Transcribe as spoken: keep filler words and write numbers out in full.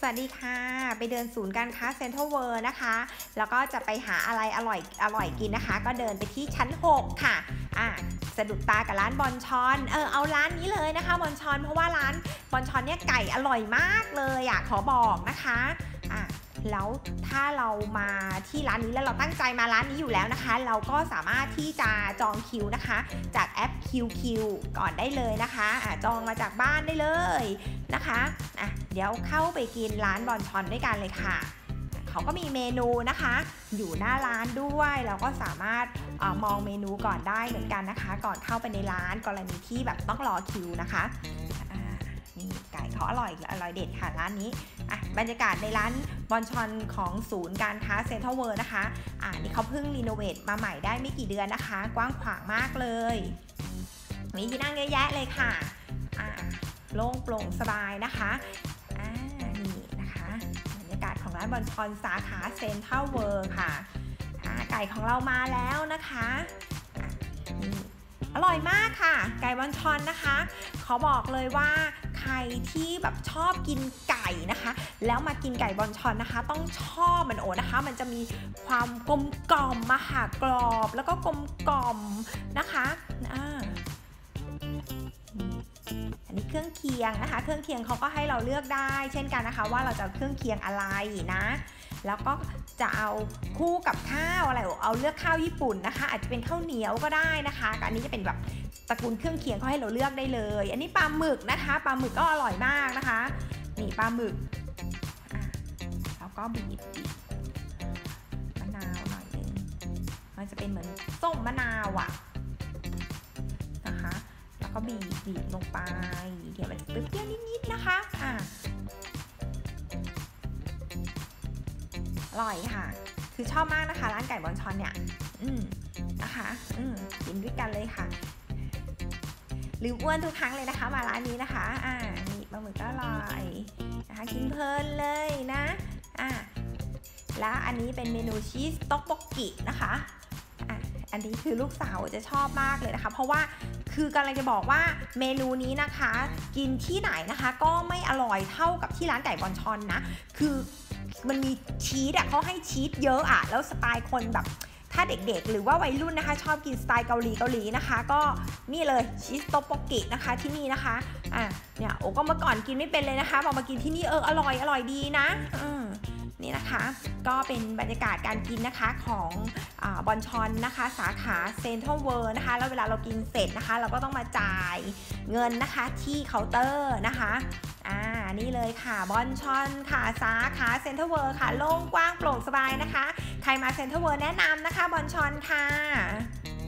สวัสดีค่ะไปเดินศูนย์การค้าเซ็นทรัลเวิลด์นะคะแล้วก็จะไปหาอะไรอร่อยอร่อยกินนะคะก็เดินไปที่ชั้นหกค่ะอ่ะสะดุดตากับร้านบอนชอนเออเอาร้านนี้เลยนะคะบอนชอนเพราะว่าร้านบอนชอนเนี่ยไก่อร่อยมากเลยอ่ะขอบอกนะคะอ่ะแล้วถ้าเรามาที่ร้านนี้แล้วเราตั้งใจมาร้านนี้อยู่แล้วนะคะเราก็สามารถที่จะจองคิวนะคะจากแอป คิว คิว ก่อนได้เลยนะคะอ่ะจองมาจากบ้านได้เลยนะคะอ่ะเดี๋ยวเข้าไปกินร้านบอนชอนด้วยกันเลยค่ะเขาก็มีเมนูนะคะอยู่หน้าร้านด้วยเราก็สามารถอมองเมนูก่อนได้เหมือนกันนะคะก่อนเข้าไปในร้านกรณีที่แบบต้องรอคิวนะคะนี่ไก่เขาอร่อยอร่อยเด็ดค่ะร้านนี้อ่ะบรรยากาศในร้านบอนชอนของศูนย์การค้าเซ็นทรัลเวิลด์นะคะอ่านี่เขาเพิ่งรีโนเวทมาใหม่ได้ไม่กี่เดือนนะคะกว้างขวางมากเลยมีที่นั่งเยอะแยะเลยค่ะอ่าโล่งโปร่งสบายนะคะอ่านี่นะคะบรรยากาศของร้านบอนชอนสาขาเซ็นทรัลเวิลด์ค่ะอ่าไก่ของเรามาแล้วนะคะนี่อร่อยมากค่ะไก่บอนชอนนะคะเขาบอกเลยว่าใครที่แบบชอบกินไก่นะคะแล้วมากินไก่บอนชอนนะคะต้องชอบมันโอนะคะมันจะมีความกลมกล่อมมาหากรอบแล้วก็กลมกล่อมนะคะอ่าอันนี้เครื่องเคียงนะคะเครื่องเคียงเขาก็ให้เราเลือกได้เช่นกันนะคะว่าเราจะเอาเครื่องเคียงอะไรนะแล้วก็จะเอาคู่กับข้าวอะไรเอาเลือกข้าวญี่ปุ่นนะคะอาจจะเป็นข้าวเหนียวก็ได้นะคะอันนี้จะเป็นแบบตระกูลเครื่องเคียงเขาให้เราเลือกได้เลยอันนี้ปลาหมึกนะคะปลาหมึกก็อร่อยมากนะคะนี่ปลาหมึกแล้วก็บีบมะนาวหน่อยนึงมันจะเป็นเหมือนส้มมะนาวอ่ะนะคะแล้วก็บีบบีบลงไปเดี๋ยวมันเปรี้ยวนิดๆนะคะอ่ะอร่อยค่ะคือชอบมากนะคะร้านไก่บอนชอนเนี่ยอืมนะคะอืมกินด้วยกันเลยค่ะลืมอ้วนทุกครั้งเลยนะคะมาร้านนี้นะคะอ่านี่ปลาหมึกก็อร่อยนะคะกินเพลินเลยนะอ่าแล้วอันนี้เป็นเมนูชีสต๊อกบกกินะคะอ่ะอันนี้คือลูกสาวจะชอบมากเลยนะคะเพราะว่าคือกำลังจะบอกว่าเมนูนี้นะคะกินที่ไหนนะคะก็ไม่อร่อยเท่ากับที่ร้านไก่บอนชอนนะคือมันมีชีสอ่ะเขาให้ชีสเยอะอ่ะแล้วสไตล์คนแบบถ้าเด็กๆหรือว่าวัยรุ่นนะคะชอบกินสไตล์เกาหลีเกาหลีนะคะก็นี่เลยชีสโตโปกินะคะที่นี่นะคะอ่ะเนี่ยโอ้ก็เมื่อก่อนกินไม่เป็นเลยนะคะพอมากินที่นี่เอออร่อยอร่อยดีนะอืมนี่นะคะก็เป็นบรรยากาศการกินนะคะของอ่าบอนชอนนะคะสาขาเซ็นทรัลเวิลด์นะคะแล้วเวลาเรากินเสร็จนะคะเราก็ต้องมาจ่ายเงินนะคะที่เคาน์เตอร์นะคะอ่านี่เลยค่ะบอนชอนค่ะสาขาเซ็นทรัลเวิลด์ค่ะโล่งกว้างโปร่งสบายนะคะใครมาเซ็นทรัลเวิลด์แนะนำนะคะบอนชอนค่ะ